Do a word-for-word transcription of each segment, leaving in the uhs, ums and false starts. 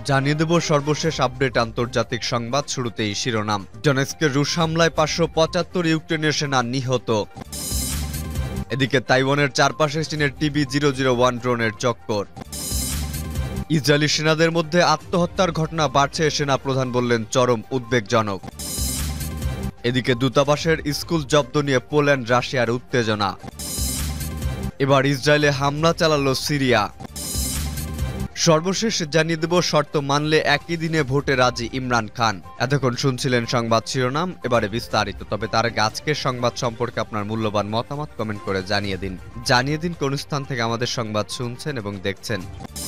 জানিয়ে দেব সর্বশেষ আপডেট আন্তর্জাতিক সংবাদ। শুরুতেই শিরোনাম। ডনেস্কের রুশ হামলায় পাঁচশো পঁচাত্তর ইউক্রেনের সেনা নিহত। এদিকে তাইওয়ানের চারপাশে চীনের টিবি জিরো জিরো ওয়ান ড্রোনের চক্কর। ইসরায়েলি সেনাদের মধ্যে আত্মহত্যার ঘটনা বাড়ছে, সেনা প্রধান বললেন চরম উদ্বেগজনক। এদিকে দূতাবাসের স্কুল জব্দ নিয়ে পোল্যান্ড রাশিয়ার উত্তেজনা। এবার ইসরায়েলে হামলা চালালো সিরিয়া। সর্বশেষ জানিয়ে দেব শর্ত মানলে একই দিনে ভোটে রাজি ইমরান খান। এতক্ষণ শুনছিলেন সংবাদ শিরোনাম, এবারে বিস্তারিত। তবে তার আগে আজকের সংবাদ সম্পর্কে আপনার মূল্যবান মতামত কমেন্ট করে জানিয়ে দিন জানিয়ে দিন কোন স্থান থেকে আমাদের সংবাদ শুনছেন এবং দেখছেন।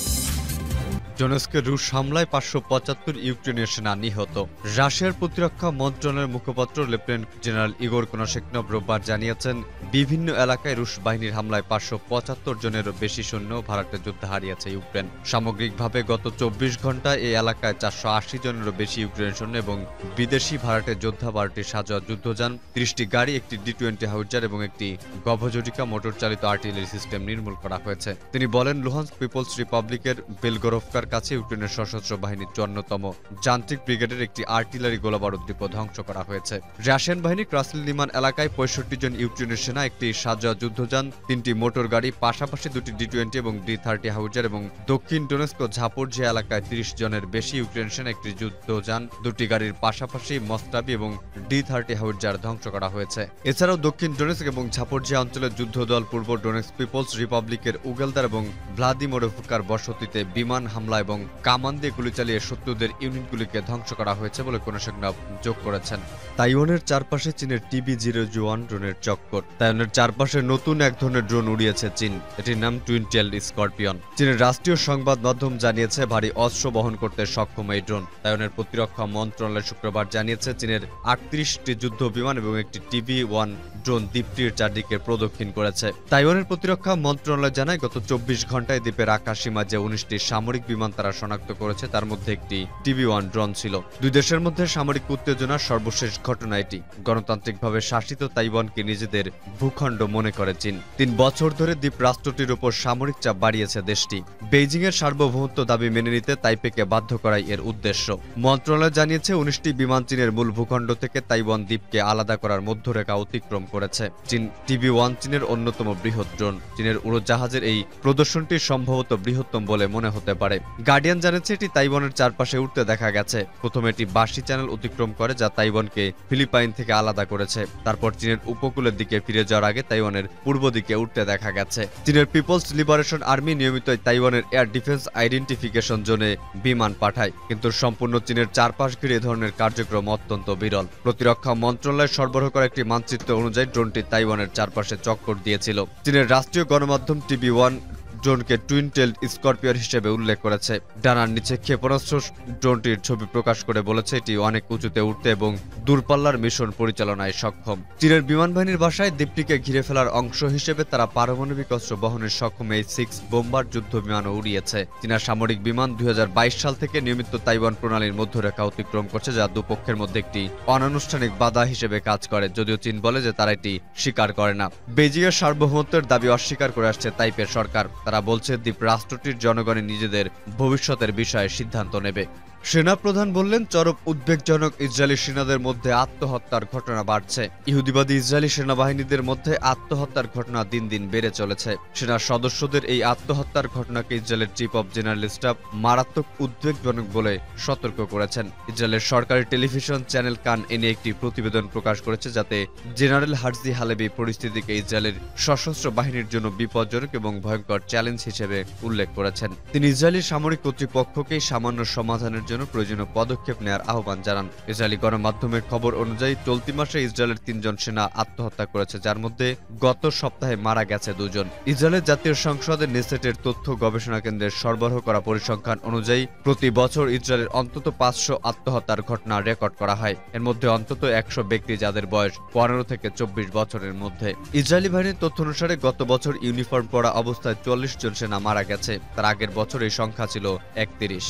ডনেস্কের রুশ হামলায় পাঁচশো পঁচাত্তর ইউক্রেনের সেনা নিহত। রাশিয়ার প্রতিরক্ষা মন্ত্রণালয়ের মুখপাত্র লেফটেন্যান্ট জেনারেল ইগোর কোনাশেকনভ রোববার জানিয়েছেন, বিভিন্ন এলাকায় রুশ বাহিনীর হামলায় পাঁচশো পঁচাত্তর জনেরও বেশি সৈন্য ভাড়াটে যুদ্ধে হারিয়েছে ইউক্রেন। সামগ্রিকভাবে গত চব্বিশ ঘন্টায় এই এলাকায় চারশো আশি জনেরও বেশি ইউক্রেন সৈন্য এবং বিদেশি ভাড়াটে যোদ্ধা, বারোটি সাজোয়া যুদ্ধযান, ত্রিশটি গাড়ি, একটি ডি টোয়েন্টি হাউজার এবং একটি গভজটিকা মোটর চালিত আর্টিলারি সিস্টেম নির্মূল করা হয়েছে। তিনি বলেন, লুহান্স্ক পিপলস রিপাবলিকের বেলগোরোভকার কাছে ইউক্রেনের সশস্ত্র বাহিনীর চুয়ান্নতম যান্ত্রিক ব্রিগেডের একটি আর্টিলারি গোলাবারুদ ডিপো ধ্বংস করা হয়েছে। রাশিয়ান বাহিনী ক্রাসল লিমান এলাকায় পঁয়ষট্টি জন ইউক্রেনের সেনা, একটি সাজোয়া যুদ্ধযান, তিনটি মোটর গাড়ি, পাশাপাশি দুটি ডি টোয়েন্টি এবং ডি থার্টি হাউজার এবং দক্ষিণ ডোনেস্ক ও ঝাপোরঝিয়া এলাকায় ত্রিশ জনের বেশি ইউক্রেন সেনা, একটি যুদ্ধযান, দুটি গাড়ির পাশাপাশি মস্তাবি এবং ডি থার্টি হাউজার ধ্বংস করা হয়েছে। এছাড়াও দক্ষিণ ডোনেস্ক এবং ঝাপোরঝিয়া অঞ্চলের যুদ্ধদল পূর্ব ডোনেস্ক পিপলস রিপাবলিকের উগেলদার এবং ভ্লাদিমিরোভকার বসতিতে বিমান হামলা এবং কামান দিয়ে গুলি চালিয়ে শত্রুদের ইউনিটগুলিকে ধ্বংস করা হয়েছে বলে কোনাশেকনভ যোগ করেছেন। তাইওয়ানের চারপাশে চীনের টিবি জিরো জিরো ওয়ান ড্রোনের চক্কর। তাইওয়ানের চারপাশে নতুন এক ধরনের ড্রোন উড়িয়েছে চীন। এটির নাম টুইন টেইলড স্করপিয়ন। চীনের রাষ্ট্রীয় সংবাদ মাধ্যম জানিয়েছে, ভারী অস্ত্র বহন করতে সক্ষম এই ড্রোন। তাইওয়ানের প্রতিরক্ষা মন্ত্রণালয় শুক্রবার জানিয়েছে, চীনের আটত্রিশটি যুদ্ধ বিমান এবং একটি টিবি ওয়ান ড্রোন দ্বীপটির চারদিকে প্রদক্ষিণ করেছে। তাইওয়ানের প্রতিরক্ষা মন্ত্রণালয় জানায়, গত চব্বিশ ঘন্টায় দ্বীপের আকাশসীমায় যে উনিশটি সামরিক বিমান তারা শনাক্ত করেছে, তার মধ্যে একটি টিবি ওয়ান ড্রোন ছিল। দুই দেশের মধ্যে সামরিক উত্তেজনার সর্বশেষ ঘটনা এটি। গণতান্ত্রিকভাবে শাসিত তাইওয়ানকে নিজেদের ভূখণ্ড মনে করে চীন। তিন বছর ধরে দ্বীপ রাষ্ট্রটির উপর সামরিক চাপ বাড়িয়েছে দেশটি। বেইজিং এর সার্বভৌমত্ব দাবি মেনে নিতে তাইপেকে বাধ্য করাই এর উদ্দেশ্য। মন্ত্রণালয় জানিয়েছে, উনিশটি বিমান চীনের মূল ভূখণ্ড থেকে তাইওয়ান দ্বীপকে আলাদা করার মধ্যরেখা অতিক্রম করেছে। চীন টিবি ওয়ান চীনের অন্যতম বৃহৎ ড্রোন। চীনের উড়োজাহাজের এই প্রদর্শনটি সম্ভবত বৃহত্তম বলে মনে হতে পারে। গার্ডিয়ান জানিয়েছে, এটি তাইওয়ানের চারপাশে উঠতে দেখা গেছে। প্রথমে এটি বাসি চ্যানেল অতিক্রম করে, যা তাইওয়ানকে ফিলিপাইন থেকে আলাদা করেছে। তারপর চীনের উপকূলের দিকে ফিরে যাওয়ার আগে তাইওয়ানের পূর্ব দিকে উঠতে দেখা গেছে। চীনের পিপলস লিবারেশন আর্মি নিয়মিত তাইওয়ানের এয়ার ডিফেন্স আইডেন্টিফিকেশন জোনে বিমান পাঠায়, কিন্তু সম্পূর্ণ চীনের চারপাশ ঘিরে এ ধরনের কার্যক্রম অত্যন্ত বিরল। প্রতিরক্ষা মন্ত্রণালয় সরবরাহ করা একটি মানচিত্র অনুযায়ী ড্রোনটি তাইওয়ানের চারপাশে চক্কর দিয়েছিল। চীনের রাষ্ট্রীয় গণমাধ্যম টিবি ওয়ান ড্রোনকে টুইন টেইলড স্করপিয়ন হিসেবে উল্লেখ করেছে। ডানার নিচে ক্ষেপণাস্ত্র ড্রোনটির ছবি প্রকাশ করে বলেছে, এটি অনেক উঁচুতে উঠতে এবং দূরপাল্লার মিশন পরিচালনায় সক্ষম। চীনের বিমান বাহিনীর ভাষায়, দ্বীপটিকে ঘিরে ফেলার অংশ হিসেবে তারা পারমাণবিক অস্ত্র বহনের সক্ষম এই সিক্স বোম্বার যুদ্ধ বিমানও উড়িয়েছে। চীনা সামরিক বিমান দুই হাজার বাইশ সাল থেকে নিয়মিত তাইওয়ান প্রণালীর মধ্যরেখা অতিক্রম করছে, যা দুপক্ষের মধ্যে একটি অনানুষ্ঠানিক বাধা হিসেবে কাজ করে, যদিও চীন বলে যে তারা এটি স্বীকার করে না। বেইজিং এর সার্বভৌমত্বের দাবি অস্বীকার করে আসছে তাইপের সরকার। তারা বলছে, দ্বীপ রাষ্ট্রটির জনগণই নিজেদের ভবিষ্যতের বিষয়ে সিদ্ধান্ত নেবে। সেনাপ্রধান বললেন, চরম উদ্বেগজনক, ইসরায়েলি সেনাদের মধ্যে আত্মহত্যার ঘটনা বাড়ছে। ইহুদিবাদী ইসরায়েলি সেনাবাহিনীদের মধ্যে আত্মহত্যার ঘটনা দিন দিন বেড়ে চলেছে। সেনা সদস্যদের এই আত্মহত্যার ঘটনাকে ইসরায়েলের চিফ অব জেনারেল স্টাফ মারাত্মক উদ্বেগজনক বলে সতর্ক করেছেন। ইসরায়েলের সরকারি টেলিভিশন চ্যানেল কান এনে একটি প্রতিবেদন প্রকাশ করেছে, যাতে জেনারেল হার্জি হালেবি পরিস্থিতিকে ইসরায়েলের সশস্ত্র বাহিনীর জন্য বিপজ্জনক এবং ভয়ঙ্কর চ্যালেঞ্জ হিসেবে উল্লেখ করেছেন। তিনি ইসরায়েলি সামরিক কর্তৃপক্ষকে সামান্য সমাধানের জন্য প্রয়োজনীয় পদক্ষেপ নেওয়ার আহ্বান জানান। ইসরায়েলি গণমাধ্যমের খবর অনুযায়ী চলতি মাসে ইসরায়েলের তিনজন সেনা আত্মহত্যা করেছে, যার মধ্যে গত সপ্তাহে মারা গেছে দুজন। ইসরায়েলের জাতীয় সংসদের নেসেটের তথ্য গবেষণা কেন্দ্রের সরবরাহ করা পরিসংখ্যান অনুযায়ী প্রতি বছর ইসরায়েলের অন্তত পাঁচশো আত্মহত্যার ঘটনা রেকর্ড করা হয়। এর মধ্যে অন্তত একশো ব্যক্তি যাদের বয়স পনেরো থেকে চব্বিশ বছরের মধ্যে। ইসরায়েলি বাহিনীর তথ্য অনুসারে গত বছর ইউনিফর্ম পরা অবস্থায় চল্লিশ জন সেনা মারা গেছে। তার আগের বছর এই সংখ্যা ছিল একত্রিশ।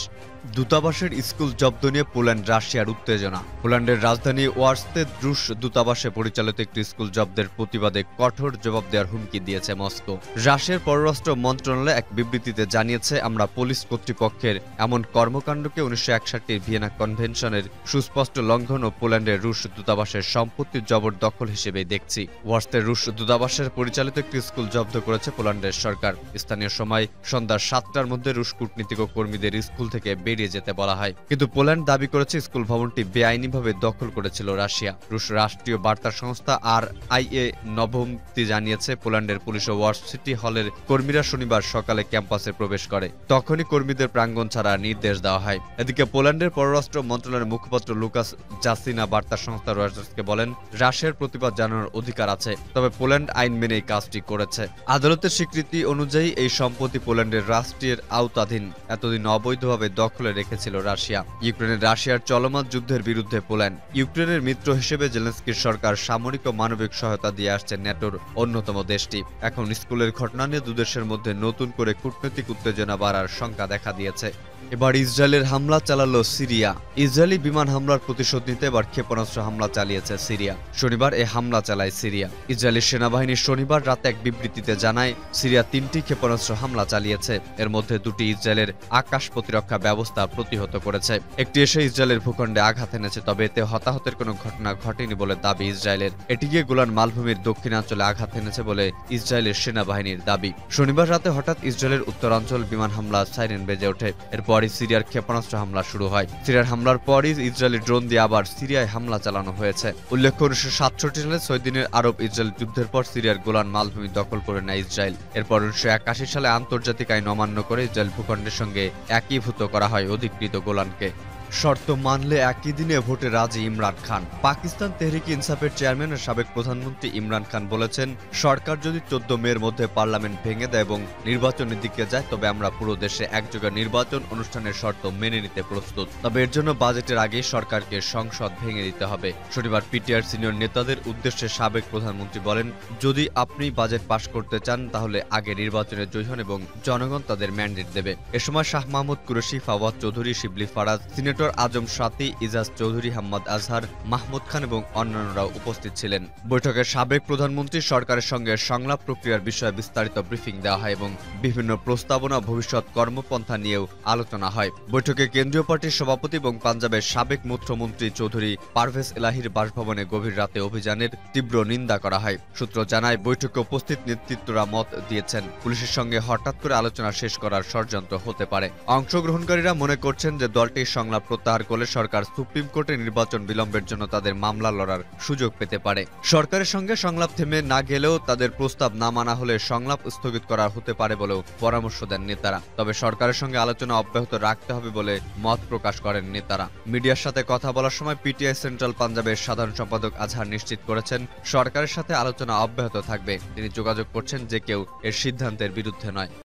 দূতাবাসের স্কুল জব্দ নিয়ে পোল্যান্ড রাশিয়ার উত্তেজনা। পোল্যান্ডের রাজধানী ওয়ার্সতে রুশ দূতাবাসে পরিচালিত একটি স্কুল জব্দের প্রতিবাদে কঠোর জবাব দেওয়ার হুমকি দিয়েছে মস্কো। রাশিয়ার পররাষ্ট্র মন্ত্রণালয় এক বিবৃতিতে জানিয়েছে, আমরা পুলিশ কর্তৃপক্ষের এমন কর্মকাণ্ডকে উনিশশো একষট্টির ভিয়েনা কনভেনশনের সুস্পষ্ট লঙ্ঘন ও পোল্যান্ডের রুশ দূতাবাসের সম্পত্তির জবরদখল হিসেবেই দেখছি। ওয়ার্সতে রুশ দূতাবাসের পরিচালিত একটি স্কুল জব্দ করেছে পোল্যান্ডের সরকার। স্থানীয় সময় সন্ধ্যা সাতটার মধ্যে রুশ কূটনীতিক ও কর্মীদের স্কুল থেকে বেরিয়ে যেতে বলা হয়, কিন্তু পোল্যান্ড দাবি করেছে স্কুল ভবনটি বেআইনিভাবে দখল করেছিল রাশিয়া। রুশ রাষ্ট্রীয় বার্তা সংস্থা আর আই এ নভমতি জানিয়েছে, পোল্যান্ডের পুলিশ ও ওয়ার্স সিটি হলের কর্মীরা শনিবার সকালে ক্যাম্পাসে প্রবেশ করে। তখনই কর্মীদের প্রাঙ্গণ ছাড়া নির্দেশ দেওয়া হয়। এদিকে পোল্যান্ডের পররাষ্ট্র মন্ত্রণালয়ের মুখপাত্র লুকাস জাসিনা বার্তা সংস্থা রয়টার্সকে বলেন, রাশিয়ার প্রতিবাদ জানানোর অধিকার আছে, তবে পোল্যান্ড আইন মেনেই কাজটি করেছে। আদালতের স্বীকৃতি অনুযায়ী এই সম্পত্তি পোল্যান্ডের রাষ্ট্রের আওতাধীন। এতদিন অবৈধভাবে দখলে রেখেছিল রাশিয়া। ইউক্রেনের রাশিয়ার চলমান যুদ্ধের বিরুদ্ধে পোল্যান্ড। ইউক্রেনের মিত্র হিসেবে জেলেনস্কির সরকার সামরিক ও মানবিক সহায়তা দিয়ে আসছে ন্যাটোর অন্যতম দেশটি। এখন স্কুলের ঘটনা নিয়ে দুদেশের মধ্যে নতুন করে কূটনৈতিক উত্তেজনা বাড়ার শঙ্কা দেখা দিয়েছে। এবার ইসরায়েলের হামলা চালালো সিরিয়া। ইসরায়েলি বিমান হামলার প্রতিশোধ নিতে এবার ক্ষেপণাস্ত্র হামলা চালিয়েছে সিরিয়া। শনিবার এ হামলা চালায় সিরিয়া। ইসরায়েলি সেনাবাহিনী শনিবার রাতে এক বিবৃতিতে জানায়, সিরিয়া তিনটি ক্ষেপণাস্ত্র হামলা চালিয়েছে। এর মধ্যে দুটি ইসরায়েলের আকাশ প্রতিরক্ষা ব্যবস্থা প্রতিহত করেছে। একটি এসে ইসরায়েলের ভূখণ্ডে আঘাত এনেছে, তবে এতে হতাহতের কোনো ঘটনা ঘটেনি বলে দাবি ইসরায়েলের। এটি গিয়ে গোলান মালভূমির দক্ষিণাঞ্চলে আঘাত এনেছে বলে ইসরায়েলের সেনাবাহিনীর দাবি। শনিবার রাতে হঠাৎ ইসরায়েলের উত্তরাঞ্চল বিমান হামলা সাইরেন বেজে ওঠে। এরপরই সিরিয়ার ক্ষেপণাস্ত্র হামলা শুরু হয়। সিরিয়ার হামলার পরই ইসরায়েলি ড্রোন দিয়ে আবার সিরিয়ায় হামলা চালানো হয়েছে। উল্লেখ্য, উনিশশো সাতষট্টি সালে ছয় দিনের আরব ইসরায়েল যুদ্ধের পর সিরিয়ার গোলান মালভূমি দখল করে নেয় ইসরায়েল। এরপর উনিশশো একাশি সালে আন্তর্জাতিক আইন অমান্য করে ইসরায়েল ভূখণ্ডের সঙ্গে একীভূত করা হয় অধিকৃত গোলানকে। শর্ত মানলে একই দিনে ভোটে রাজি ইমরান খান। পাকিস্তান তেহরিক ইনসাফের চেয়ারম্যান ও সাবেক প্রধানমন্ত্রী ইমরান খান বলেছেন, সরকার যদি চোদ্দ মের মধ্যে পার্লামেন্ট ভেঙে দেয় এবং নির্বাচনের দিকে যায়, তবে আমরা পুরো দেশে একযোগে নির্বাচন অনুষ্ঠানের শর্ত মেনে নিতে প্রস্তুত। তবে এর জন্য বাজেটের আগেই সরকারকে সংসদ ভেঙে দিতে হবে। শনিবার পিটিআর সিনিয়র নেতাদের উদ্দেশ্যে সাবেক প্রধানমন্ত্রী বলেন, যদি আপনি বাজেট পাশ করতে চান তাহলে আগে নির্বাচনে জয়ী হন এবং জনগণ তাদের ম্যান্ডেট দেবে। এ সময় শাহ মাহমুদ কুরেশি, ফাওয়াদ চৌধুরী, শিবলি ফারাজ, আজম সাথী, ইজাজ চৌধুরী, হাম্মদ আজহার, মাহমুদ খান এবং অন্যান্যরাও উপস্থিত ছিলেন। বৈঠকে সাবেক প্রধানমন্ত্রী সরকারের সঙ্গে সংলাপ প্রক্রিয়ার বিষয়ে বিস্তারিত ব্রিফিং দেওয়া হয় এবং বিভিন্ন প্রস্তাবনা ভবিষ্যৎ কর্মপন্থা নিয়েও আলোচনা হয়। বৈঠকে কেন্দ্রীয় পার্টির সভাপতি এবং পাঞ্জাবের সাবেক মুখ্যমন্ত্রী চৌধুরী পারভেজ এলাহির বাসভবনে গভীর রাতে অভিযানের তীব্র নিন্দা করা হয়। সূত্র জানায়, বৈঠকে উপস্থিত নেতৃত্বরা মত দিয়েছেন, পুলিশের সঙ্গে হঠাৎ করে আলোচনা শেষ করার ষড়যন্ত্র হতে পারে। অংশগ্রহণকারীরা মনে করছেন যে দলটির সংলাপ প্রত্যাহার করলে সরকার সুপ্রিম কোর্টে নির্বাচন বিলম্বের জন্য তাদের মামলা লড়ার সুযোগ পেতে পারে। সরকারের সঙ্গে সংলাপ থেমে না গেলেও তাদের প্রস্তাব না মানা হলে সংলাপ স্থগিত করা হতে পারে বলেও পরামর্শ দেন নেতারা। তবে সরকারের সঙ্গে আলোচনা অব্যাহত রাখতে হবে বলে মত প্রকাশ করেন নেতারা। মিডিয়ার সাথে কথা বলার সময় পিটিআই সেন্ট্রাল পাঞ্জাবের সাধারণ সম্পাদক আজহার নিশ্চিত করেছেন, সরকারের সাথে আলোচনা অব্যাহত থাকবে। তিনি যোগাযোগ করছেন যে কেউ এর সিদ্ধান্তের বিরুদ্ধে নয়।